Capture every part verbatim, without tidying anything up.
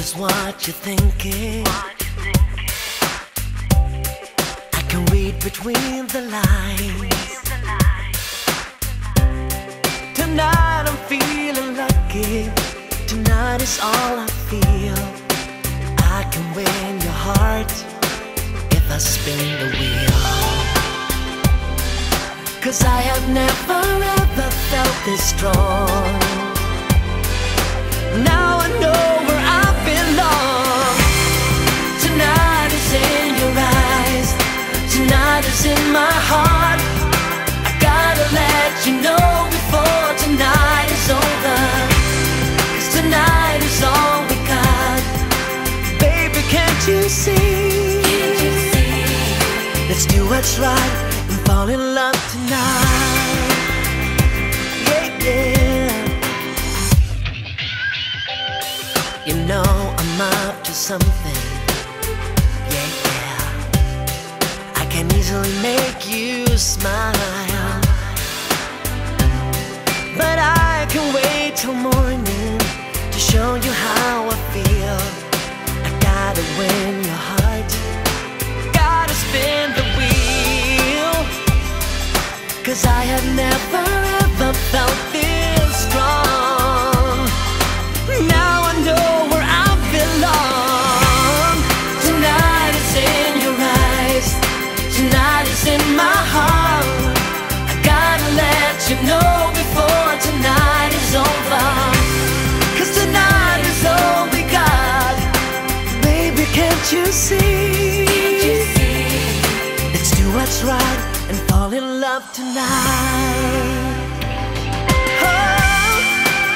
is what you're thinking. I can read between the lines. Tonight I'm feeling lucky. Tonight is all I feel. I can win your heart if I spin the wheel. 'Cause I have never ever felt this strong. Now I know where I belong. Tonight is in your eyes. Tonight is in my heart. I gotta let you know before tonight is over. 'Cause tonight is all we got. Baby, can't you see? Can't you see? Let's do what's right and fall in love tonight. Yeah, yeah. You know I'm up to something. Yeah, yeah. I can easily make you smile, but I can wait till morning to show you how I feel. I gotta win your heart, gotta spin the wheel. 'Cause I have never ever felt this strong. Now I know where I belong. Tonight is in your eyes. Tonight is in my heart. I gotta let you know before tonight is over. 'Cause tonight is all we got. Baby, can't you see? Can't you see? Let's do what's right and fall in love tonight. Oh.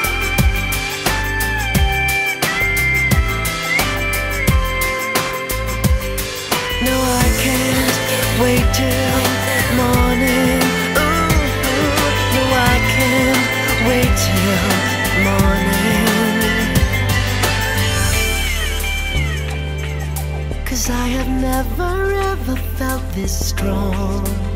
No, I can't wait till morning. Ooh, ooh. No, I can't wait till morning. 'Cause I have never ever felt this strong.